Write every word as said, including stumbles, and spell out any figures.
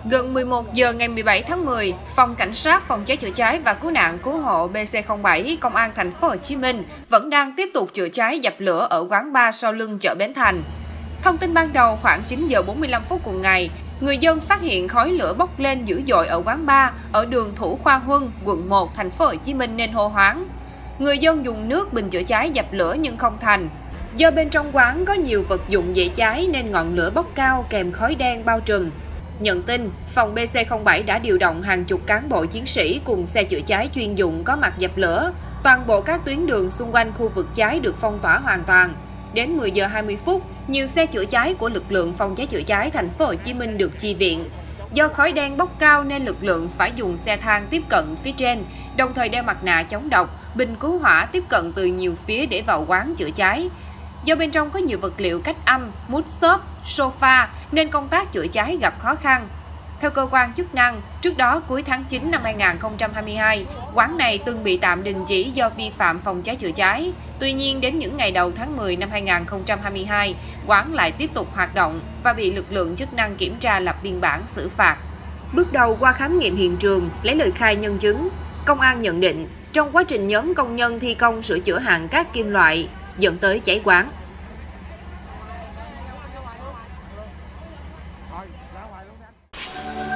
Gần mười một giờ ngày mười bảy tháng mười, Phòng Cảnh sát Phòng cháy chữa cháy và Cứu nạn Cứu hộ B C không bảy Công an Thành phố Hồ Chí Minh vẫn đang tiếp tục chữa cháy dập lửa ở quán bar sau lưng chợ Bến Thành. Thông tin ban đầu khoảng chín giờ bốn mươi lăm phút cùng ngày, người dân phát hiện khói lửa bốc lên dữ dội ở quán bar ở đường Thủ Khoa Huân, quận một, Thành phố Hồ Chí Minh nên hô hoáng. Người dân dùng nước bình chữa cháy dập lửa nhưng không thành. Do bên trong quán có nhiều vật dụng dễ cháy nên ngọn lửa bốc cao kèm khói đen bao trùm. Nhận tin, phòng B C không bảy đã điều động hàng chục cán bộ chiến sĩ cùng xe chữa cháy chuyên dụng có mặt dập lửa. Toàn bộ các tuyến đường xung quanh khu vực cháy được phong tỏa hoàn toàn. Đến mười giờ hai mươi phút, nhiều xe chữa cháy của lực lượng phòng cháy chữa cháy Thành phố Hồ Chí Minh được chi viện. Do khói đen bốc cao nên lực lượng phải dùng xe thang tiếp cận phía trên, đồng thời đeo mặt nạ chống độc, bình cứu hỏa tiếp cận từ nhiều phía để vào quán chữa cháy. Do bên trong có nhiều vật liệu cách âm, mút xốp, sofa nên công tác chữa cháy gặp khó khăn. Theo cơ quan chức năng, trước đó cuối tháng chín năm hai nghìn không trăm hai mươi hai, quán này từng bị tạm đình chỉ do vi phạm phòng cháy chữa cháy. Tuy nhiên, đến những ngày đầu tháng mười năm hai nghìn không trăm hai mươi hai, quán lại tiếp tục hoạt động và bị lực lượng chức năng kiểm tra lập biên bản xử phạt. Bước đầu qua khám nghiệm hiện trường, lấy lời khai nhân chứng, công an nhận định trong quá trình nhóm công nhân thi công sửa chữa hàn cát kim loại dẫn tới cháy quán. Thôi, ra ngoài luôn anh.